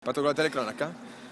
Fatto con la telecronaca?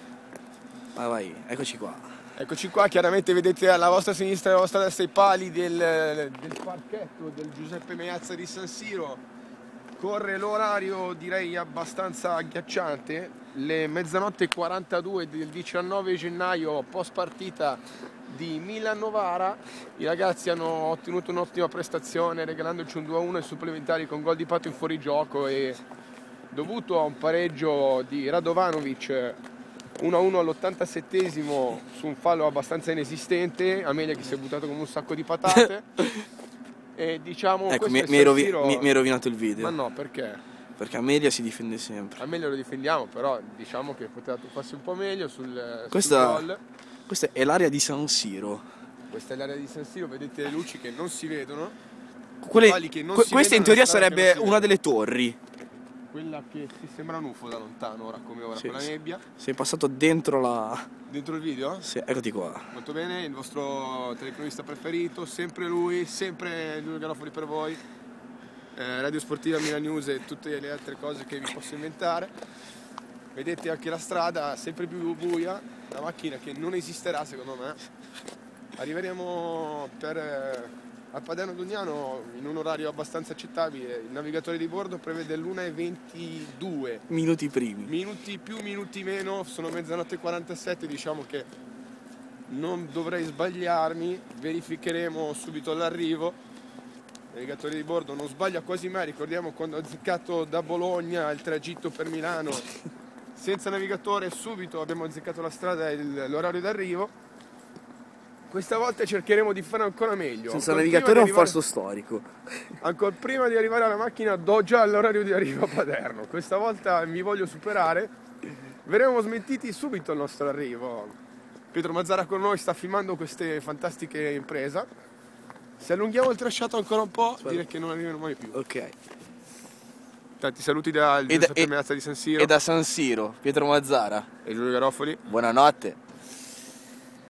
Vai, eccoci qua. Eccoci qua, chiaramente vedete alla vostra sinistra e alla vostra destra i pali del parchetto del Giuseppe Meazza di San Siro. Corre l'orario, direi abbastanza agghiacciante, le mezzanotte 42 del 19 gennaio post partita di Milan-Novara. I ragazzi hanno ottenuto un'ottima prestazione regalandoci un 2-1 ai supplementari con gol di Pato in fuorigioco e dovuto a un pareggio di Radovanovic 1-1 all'87esimo su un fallo abbastanza inesistente, Amelia che si è buttato come un sacco di patate e diciamo Ecco, questo mi hai rovinato il video. Ma no, perché? Perché Amelia si difende sempre. Amelia lo difendiamo, però diciamo che poteva farsi un po' meglio sul Questa gol. è l'area di San Siro. Questa è l'area di San Siro, vedete le luci che non si vedono. Questa in teoria sarebbe una delle torri. Quella che si sembra un UFO da lontano, ora come ora, Sì, con la nebbia. Sei passato dentro la... Dentro il video? Sì, eccoti qua. Molto bene, il vostro telecronista preferito, sempre lui, sempre Giulio Garofoli per voi. Radio Sportiva, Milan News e tutte le altre cose che vi posso inventare. Vedete anche la strada sempre più buia, la macchina che non esisterà secondo me. Arriveremo a Paderno Dugnano in un orario abbastanza accettabile. Il navigatore di bordo prevede l'1:22. Minuti primi. Minuti più, minuti meno, sono mezzanotte 47, diciamo che non dovrei sbagliarmi, verificheremo subito all'arrivo. Il navigatore di bordo non sbaglia quasi mai, ricordiamo quando ha azzeccato da Bologna il tragitto per Milano senza navigatore, subito abbiamo azzeccato la strada e l'orario d'arrivo. Questa volta cercheremo di fare ancora meglio. Senza navigatore è un falso storico. Ancora prima di arrivare alla macchina do già l'orario di arrivo a Paderno. Questa volta mi voglio superare. Verremo smentiti subito al nostro arrivo. Pietro Mazzara con noi sta filmando queste fantastiche imprese. Se allunghiamo il tracciato ancora un po', direi che non arriveremo mai più. Ok. Tanti saluti dal Giuseppe Meazza di San Siro. E da San Siro, Pietro Mazzara e Giulio Garofoli. Buonanotte.